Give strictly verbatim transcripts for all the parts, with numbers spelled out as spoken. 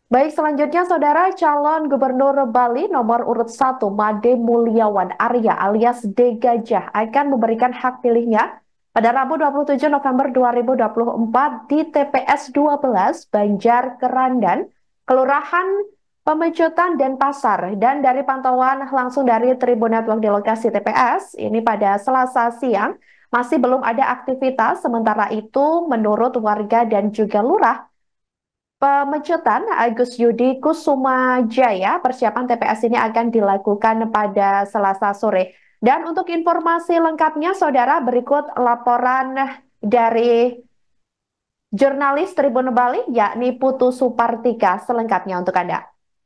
Baik, selanjutnya Saudara calon Gubernur Bali nomor urut satu Made Mulyawan Arya alias D Gajah akan memberikan hak pilihnya pada Rabu dua puluh tujuh November dua ribu dua puluh empat di T P S dua belas Banjar Kerandan, Kelurahan Pemecutan Denpasar. Dan dari pantauan langsung dari Tribun Network di lokasi T P S, ini pada Selasa siang masih belum ada aktivitas. Sementara itu menurut warga dan juga lurah Pemecutan Agus Yudi Kusuma Jaya, persiapan T P S ini akan dilakukan pada Selasa sore. Dan untuk informasi lengkapnya, Saudara, berikut laporan dari jurnalis Tribun Bali, yakni Putu Supartika, selengkapnya untuk Anda.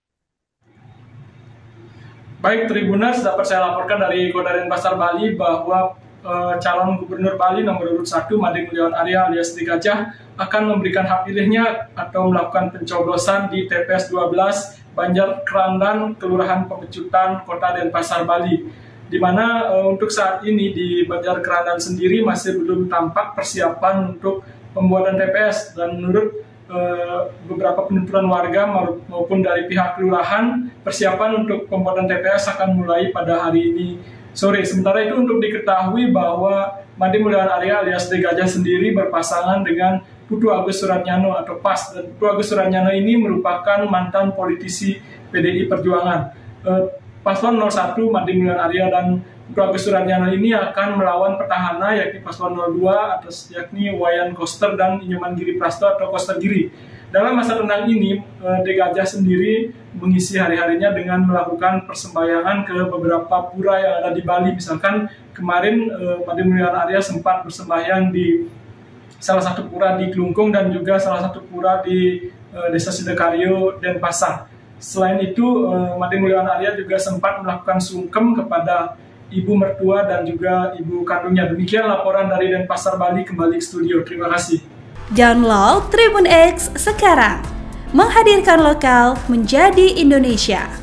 Baik, Tribuners, dapat saya laporkan dari Kota Denpasar, Bali bahwa uh, calon Gubernur Bali nomor urut satu Made Mulyawan Arya alias D Gajah akan memberikan hak pilihnya atau melakukan pencoblosan di T P S dua belas Banjar Kerandan, Kelurahan Pemecutan, Kota Denpasar, Bali. Di mana uh, untuk saat ini di Banjar Kerandan sendiri masih belum tampak persiapan untuk pembuatan T P S, dan menurut uh, beberapa penuturan warga maupun dari pihak kelurahan, persiapan untuk pembuatan T P S akan mulai pada hari ini sore. Sementara itu untuk diketahui bahwa Made Mulyawan Arya alias D Gajah sendiri berpasangan dengan Putu Agus Suratnyano atau P A S, dan Putu Agus Suratnyano ini merupakan mantan politisi P D I Perjuangan. Uh, Paslon nol satu Made Mulyawan Arya dan Putu Agus Suratnyano ini akan melawan petahana yakni Paslon nol dua atas yakni Wayan Koster dan Inyoman Giri Prasto atau Koster Giri. Dalam masa tenang ini, D Gajah sendiri mengisi hari-harinya dengan melakukan persembahyangan ke beberapa pura yang ada di Bali. Misalkan kemarin Made Mulyawan Arya sempat bersembahyang di salah satu pura di Klungkung dan juga salah satu pura di Desa Sidakaryo, Denpasar. Selain itu, Made Mulyawan Arya juga sempat melakukan sungkem kepada ibu mertua dan juga ibu kandungnya. Demikian laporan dari Denpasar, Bali. Kembali ke studio. Terima kasih. Download Tribun X sekarang, menghadirkan lokal menjadi Indonesia.